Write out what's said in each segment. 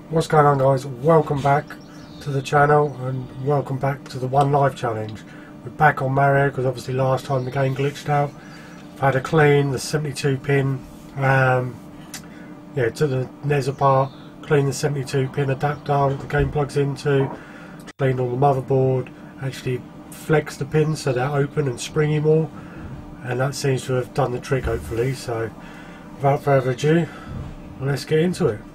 What's going on, guys? Welcome back to the channel and welcome back to the One Life Challenge. We're back on Mario because obviously last time the game glitched out. I've had to clean the 72 pin, took the NES apart, clean the 72 pin adapter that the game plugs into, cleaned all the motherboard, actually flexed the pins so they're open and springy more, and that seems to have done the trick hopefully. So without further ado, let's get into it.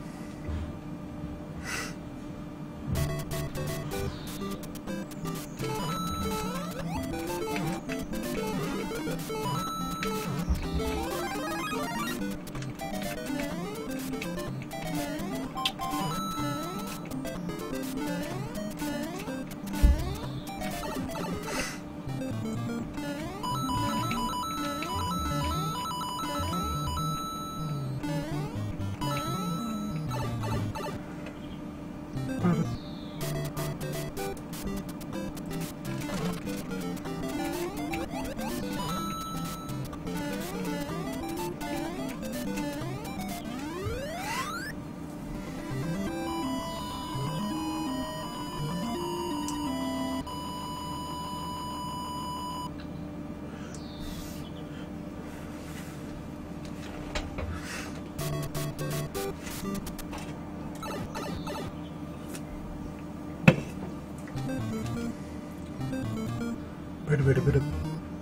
Bit of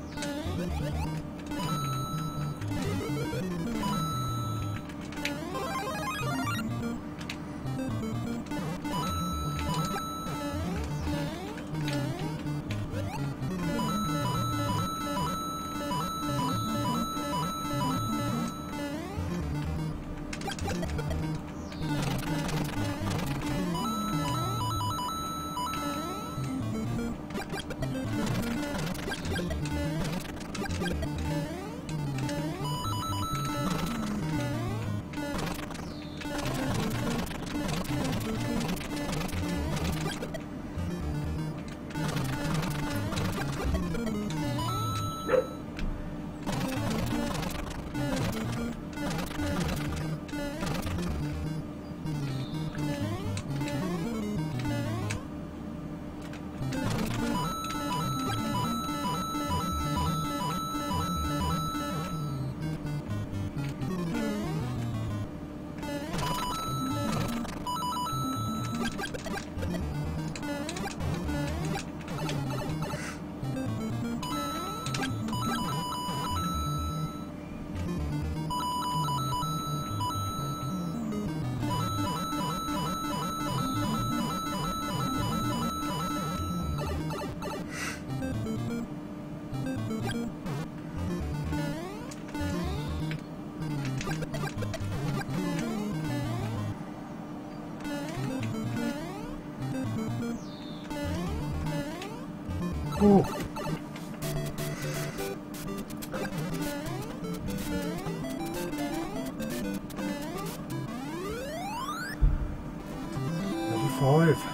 Ooh. Level 5.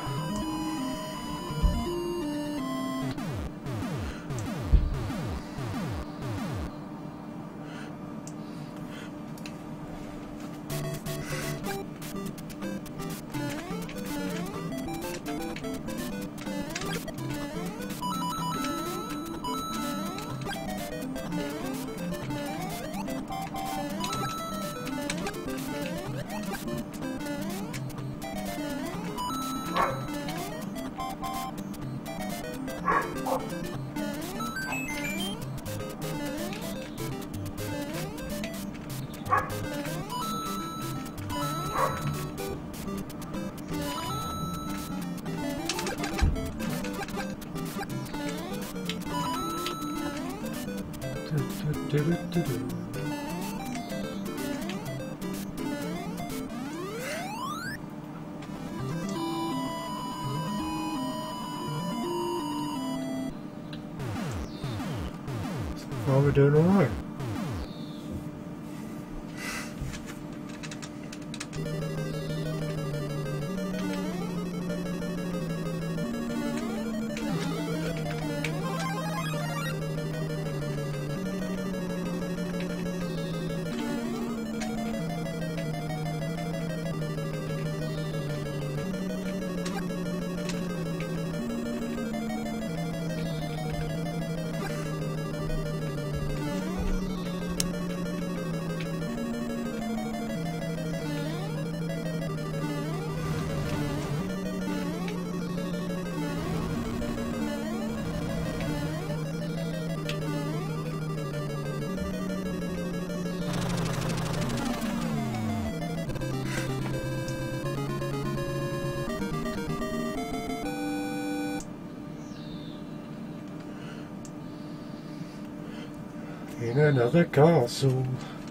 Well, we're doing alright. In another castle.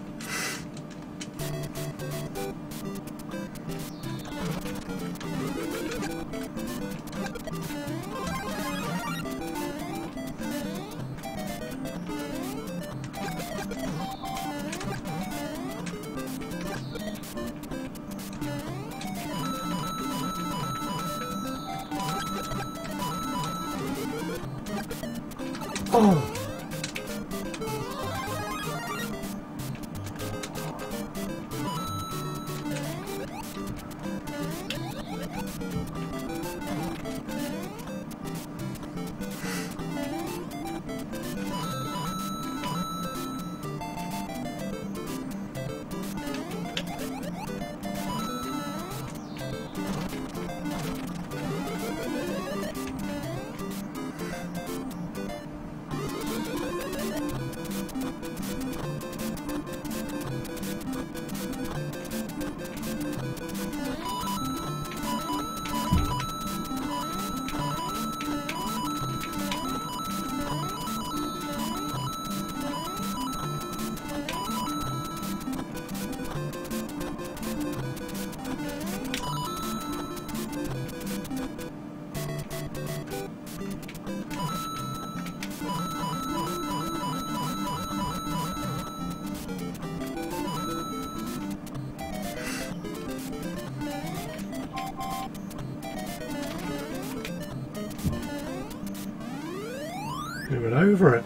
Oh! We went over it.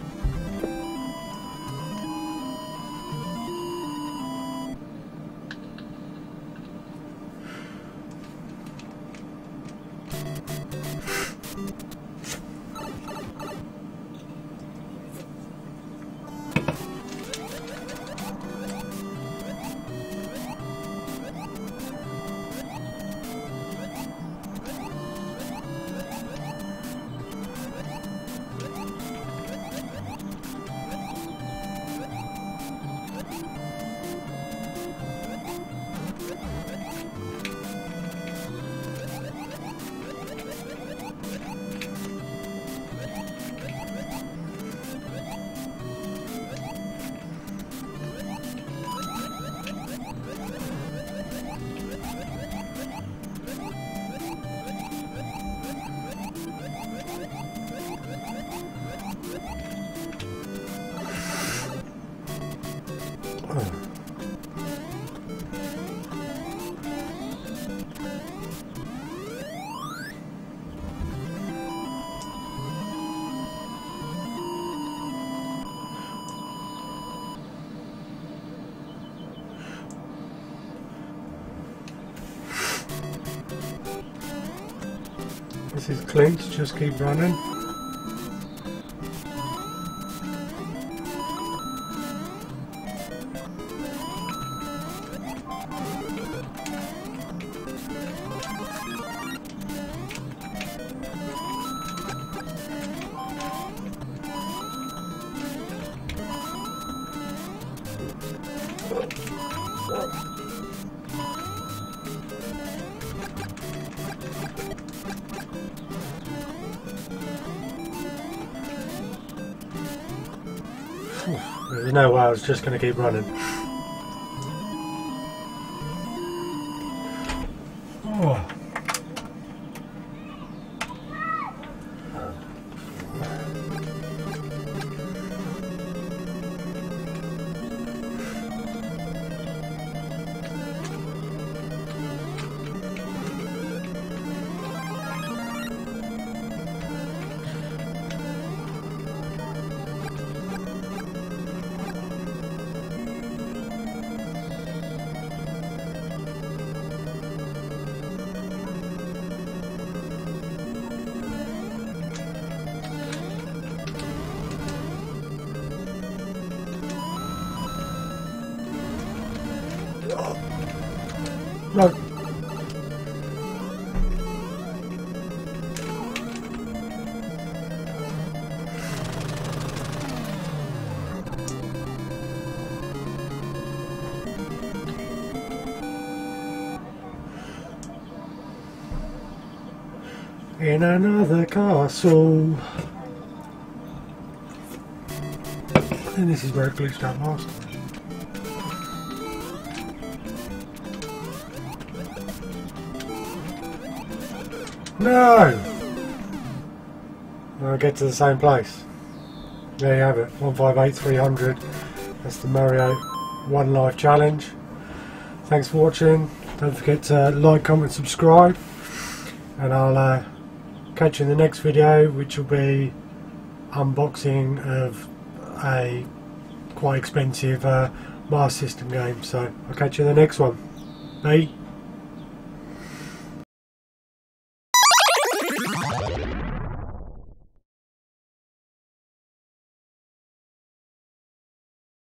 This is Clint, just keep running. There's no way I was just going to keep running. Oh. No. In another castle. I think this is where it glitched out last time. No! I'll get to the same place. There you have it, 158300. That's the Mario One Life Challenge. Thanks for watching. Don't forget to like, comment, subscribe. And I'll catch you in the next video, which will be unboxing of a quite expensive Master System game. So I'll catch you in the next one. Bye.